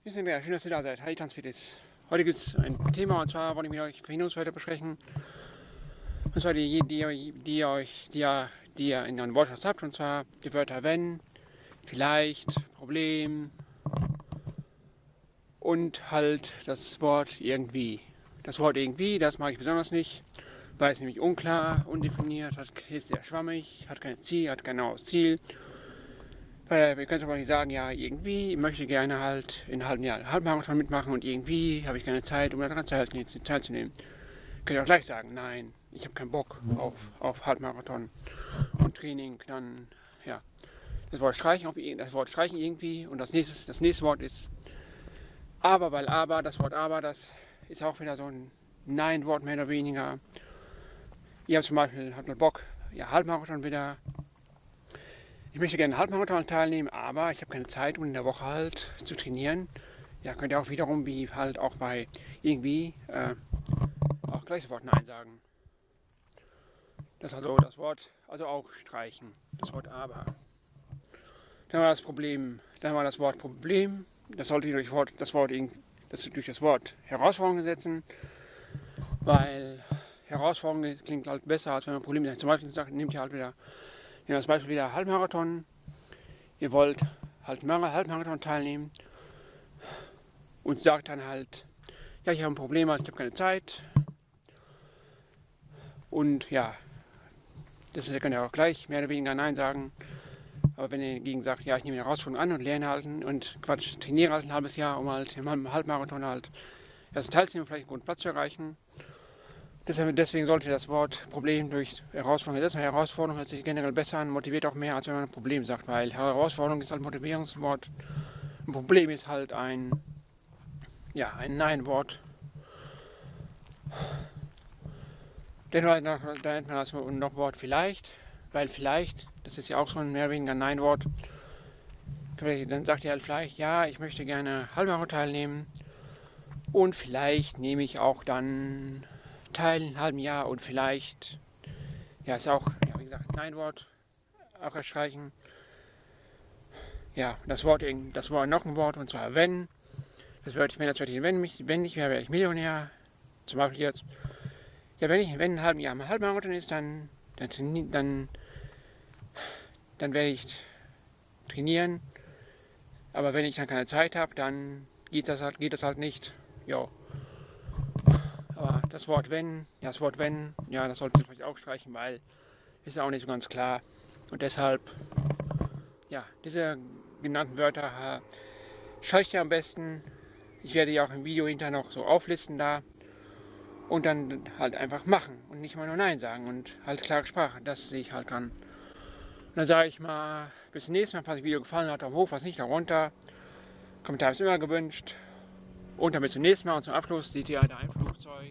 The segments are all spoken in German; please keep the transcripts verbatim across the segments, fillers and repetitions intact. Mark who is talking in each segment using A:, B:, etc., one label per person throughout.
A: Wir sind wieder schön, dass ihr da seid. Hi, Tanzfitness. Heute gibt es ein Thema, und zwar wollte ich mit euch Verhinderungswörter besprechen. Und zwar die, die, die, die, euch, die, ihr, die ihr in einem Wortschatz habt. Und zwar die Wörter wenn, vielleicht, Problem und halt das Wort irgendwie. Das Wort irgendwie, das mag ich besonders nicht, weil es nämlich unklar, undefiniert, hat, ist sehr schwammig, hat kein Ziel, hat kein genaues Ziel. Weil wir können aber nicht sagen, ja, irgendwie ich möchte gerne halt in einem halben Jahr einen Halbmarathon mitmachen und irgendwie habe ich keine Zeit, um daran teilzunehmen. Könnt ihr auch gleich sagen, nein, ich habe keinen Bock auf, auf Halbmarathon und Training. Dann, ja, das Wort streichen, auf, das Wort streichen irgendwie und das nächste, das nächste Wort ist aber, weil aber, das Wort aber, das ist auch wieder so ein Nein-Wort mehr oder weniger. Ihr habt zum Beispiel, habt mal Bock, ja, Halbmarathon wieder. Ich möchte gerne Halbmarathon teilnehmen, aber ich habe keine Zeit, um in der Woche halt zu trainieren. Ja, könnt ihr auch wiederum, wie halt auch bei irgendwie, äh, auch gleich das Wort Nein sagen. Das ist also das Wort, also auch streichen, das Wort aber. Dann war das Problem, dann war das Wort Problem, das sollte ihr durch Wort, das Wort, das durch das Wort Herausforderung setzen, weil Herausforderung klingt halt besser, als wenn man Probleme hat. Zum Beispiel sagt, nehmt ihr halt wieder, nehmen wir das Beispiel wieder Halbmarathon. Ihr wollt halt Halbmarathon teilnehmen und sagt dann halt, ja, ich habe ein Problem, also ich habe keine Zeit. Und ja, das könnt ihr auch gleich mehr oder weniger Nein sagen. Aber wenn ihr dagegen sagt, ja, ich nehme die Herausforderung an und lerne halten und Quatsch, trainiere halt ein halbes Jahr, um halt im Halbmarathon halt erst teilzunehmen, vielleicht einen guten Platz zu erreichen. Deswegen sollte das Wort Problem durch Herausforderung ersetzen. Herausforderung hört sich generell besser an, motiviert auch mehr, als wenn man ein Problem sagt, weil Herausforderung ist halt ein Motivierungswort. Ein Problem ist halt ein, ja, ein Nein-Wort. Da nennt man das noch Wort vielleicht, weil vielleicht, das ist ja auch so ein mehr oder weniger Nein-Wort. Dann sagt ihr halt vielleicht, ja, ich möchte gerne Halbmarathon teilnehmen und vielleicht nehme ich auch dann teil in einem halben Jahr und vielleicht, ja, ist auch, ja, wie gesagt, Nein-Wort, auch erst streichen. Ja, das Wort, das war noch ein Wort, und zwar wenn. Das werde ich mir natürlich, wenn, mich, wenn ich wäre, wäre ich Millionär. Zum Beispiel jetzt. Ja, wenn ich, wenn in einem halben Jahr ein Halbmarathon ist, dann, dann, dann, dann werde ich trainieren. Aber wenn ich dann keine Zeit habe, dann geht das halt, geht das halt nicht. Jo. Aber das Wort wenn, ja, das Wort wenn, ja, das sollte ich vielleicht auch streichen, weil ist auch nicht so ganz klar. Und deshalb, ja, diese genannten Wörter äh, streicht ihr am besten. Ich werde die auch im Video hinterher noch so auflisten da. Und dann halt einfach machen und nicht mal nur Nein sagen und halt klare Sprache, das sehe ich halt dran. Und dann sage ich mal, bis zum nächsten Mal, falls das Video gefallen hat, Daumen hoch, was nicht, darunter. Kommentar ist immer gewünscht. Und dann bis zum nächsten Mal und zum Abschluss seht ihr da ein Flugzeug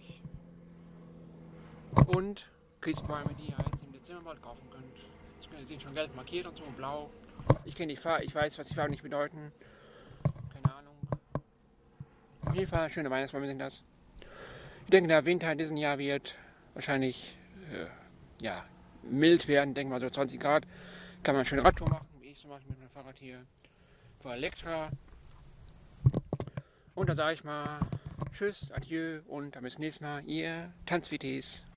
A: und Christbäume, die ihr jetzt im Dezember bald kaufen könnt. Die sind schon gelb markiert und so und blau. Ich kenne die Farbe, ich weiß, was die Farben nicht bedeuten. Keine Ahnung. Auf jeden Fall schöne Weihnachtsbäume sind das. Ich denke, der Winter in diesem Jahr wird wahrscheinlich äh, ja, mild werden. Denke mal so zwanzig Grad. Kann man schön Radtour machen, wie ich zum Beispiel mit meinem Fahrrad hier vor Elektra. Und da sage ich mal Tschüss, Adieu und dann bis zum nächsten Mal. Ihr Tanzvites.